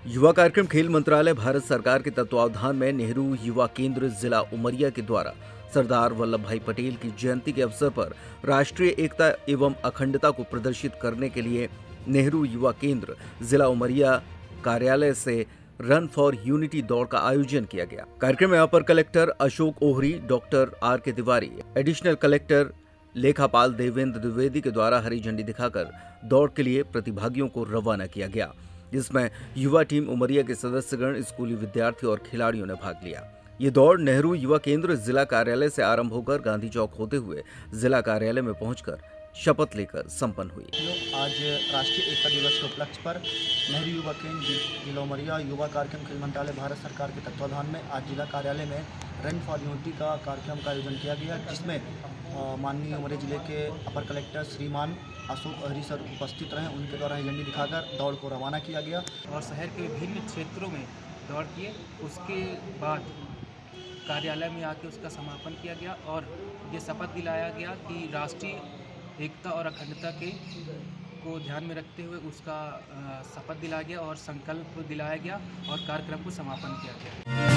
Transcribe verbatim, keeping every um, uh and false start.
युवा कार्यक्रम खेल मंत्रालय भारत सरकार के तत्वावधान में नेहरू युवा केंद्र जिला उमरिया के द्वारा सरदार वल्लभ भाई पटेल की जयंती के अवसर पर राष्ट्रीय एकता एवं अखंडता को प्रदर्शित करने के लिए नेहरू युवा केंद्र जिला उमरिया कार्यालय से रन फॉर यूनिटी दौड़ का आयोजन किया गया। कार्यक्रम में अपर collector Ashok Ohri, doctor R K Tiwari, additional collector लेखापाल देवेंद्र द्विवेदी के द्वारा हरी झंडी दिखाकर दौड़ के लिए प्रतिभागियों को रवाना किया गया, जिसमें युवा टीम उमरिया के सदस्यगण, स्कूली विद्यार्थी और खिलाड़ियों ने भाग लिया। ये दौड़ नेहरू युवा केंद्र जिला कार्यालय से आरंभ होकर गांधी चौक होते हुए जिला कार्यालय में पहुंचकर शपथ लेकर संपन्न हुई। आज राष्ट्रीय एकता दिवस के उपलक्ष्य पर नेहरू युवा केंद्र जिला उमरिया युवा कार्यक्रम खेल मंत्रालय भारत सरकार के तत्वावधान में आज जिला कार्यालय में रन फॉर यूनिटी का कार्यक्रम का आयोजन किया गया, जिसमें माननीय उमरिया जिले के अपर कलेक्टर श्रीमान अशोक ओहरी सर उपस्थित रहे। उनके द्वारा झंडी दिखाकर दौड़ को रवाना किया गया और शहर के विभिन्न क्षेत्रों में दौड़ किए। उसके बाद कार्यालय में आके उसका समापन किया गया और ये शपथ दिलाया गया कि राष्ट्रीय एकता और अखंडता के को ध्यान में रखते हुए उसका शपथ दिलाया गया और संकल्प दिलाया गया और कार्यक्रम को समापन किया गया।